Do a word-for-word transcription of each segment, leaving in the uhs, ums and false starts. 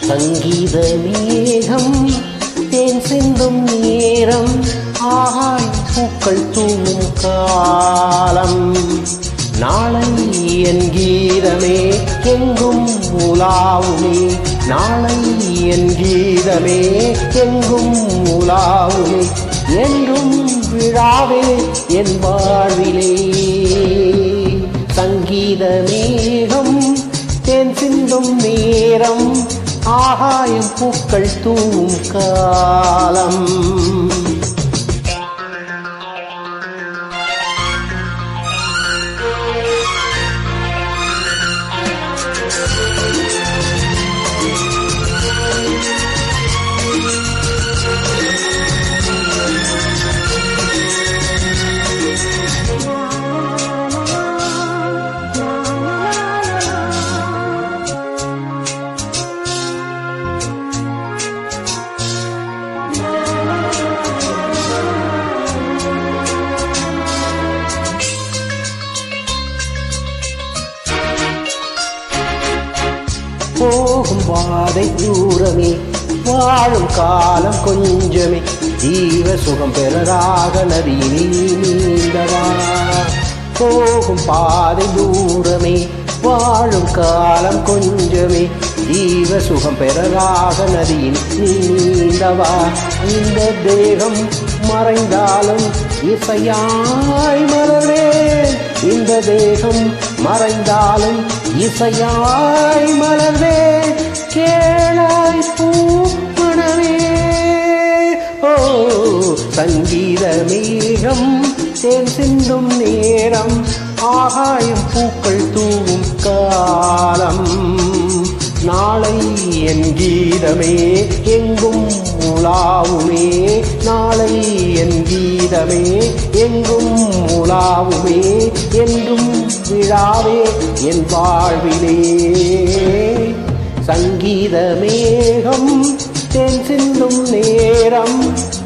சங்கீத மேகம் தேன் சிந்தும் நேரம் ஆகாய் பூக்கள் தூவும் காலம் நாளை என் கீதமே எங்கும் உலாவுமே நாளை என் கீதமே எங்கும் உலாவுமே என்றும் விழாவே என் வாழ்விலே சங்கீத மேகம் தேன் சிந்தும் நேரம் ஆகாயம் பூக்கள் தூவும் காலம் போகும் பாதை தூரமே வாழும் காலம் கொஞ்சமே ஜீவ சுகம் பெறராக நதியில் நீந்தவா போகும் பாதை தூரமே வாழும் காலம் கொஞ்சமே ஜீவ சுகம் பெறராக நதியில் நீந்தவா இந்த தேகம் மறைந்தாலும் இசையாய் மலர்வேன் இந்த தேகம் மறைந்தாலும் இசையாய் மலர்வே கேளாய் பூமணவே ஓ சங்கீத மேகம் தேன் சிந்தும் நேரம் ஆகாயம் பூக்கள் தூவும் காலம் நாளை என் கீதமே எங்கும் உலாவுமே நாளை என் கீதமே எங்கும் உலாவுமே என்றும் விழாவே என் வாழ்விலே சங்கீத மேகம் தேன் சிந்தும் நேரம்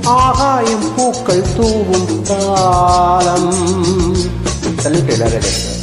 ஆகாயம் பூக்கள் தூவும் காலம். Salute,